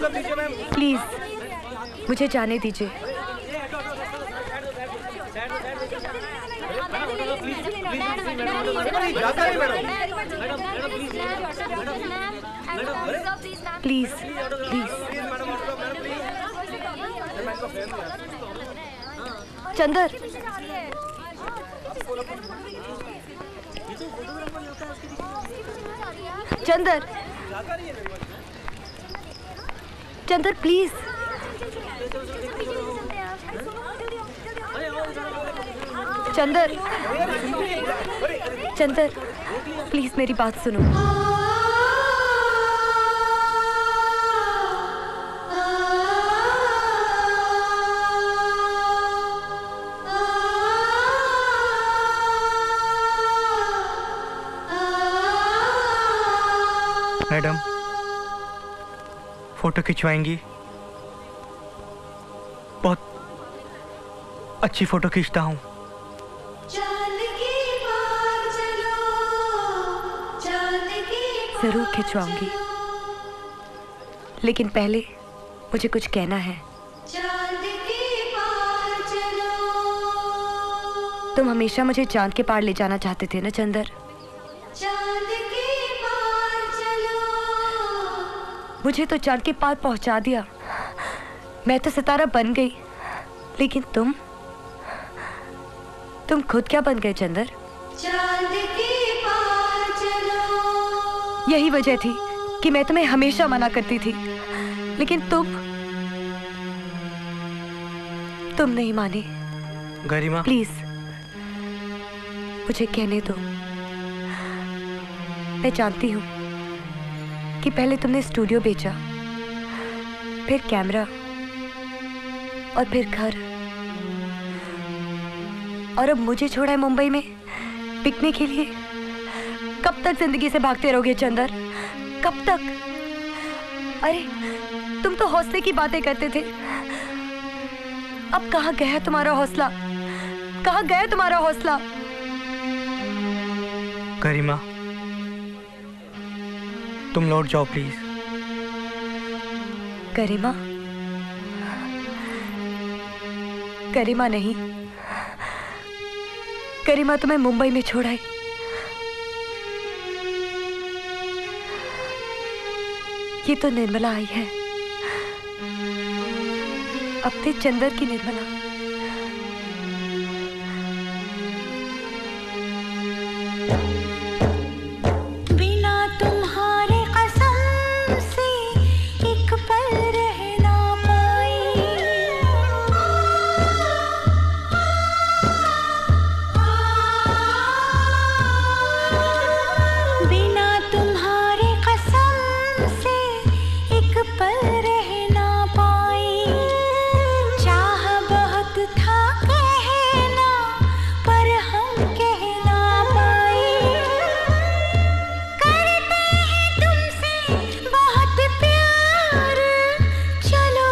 Please मुझे जाने दीजिए। Please please Chandar, Chandar, Chandar please. Chandar, Chandar please मेरी बात सुनो। मैडम, फोटो खिंचवाएंगी? बहुत अच्छी फोटो खींचता हूँ। जरूर खिंचवाऊंगी, लेकिन पहले मुझे कुछ कहना है। तुम हमेशा मुझे चांद के पार ले जाना चाहते थे ना चंदर? मुझे तो चांद के पार पहुंचा दिया, मैं तो सितारा बन गई, लेकिन तुम खुद क्या बन गए चंदर? यही वजह थी कि मैं तुम्हें हमेशा मना करती थी, लेकिन तुम नहीं माने। गरिमा प्लीज मुझे कहने दो। मैं जानती हूँ कि पहले तुमने स्टूडियो बेचा, फिर कैमरा और फिर घर, और अब मुझे छोड़ा है मुंबई में बिकने के लिए। कब तक जिंदगी से भागते रहोगे चंदर? कब तक? अरे तुम तो हौसले की बातें करते थे, अब कहाँ गया तुम्हारा हौसला? कहाँ गया तुम्हारा हौसला? गरिमा, तुम लौट जाओ प्लीज। गरिमा? गरिमा नहीं, गरिमा तुम्हें मुंबई में छोड़ा है। ये तो निर्मला आई है, अपने चंदर की निर्मला। बिना तुम्हारे कसम से एक पल रह ना पाई, बिना तुम्हारे कसम से एक पल रह ना पाई। चाह बहुत था कहना, पर हम कह ना पाए। करते हैं तुमसे बहुत प्यार, चलो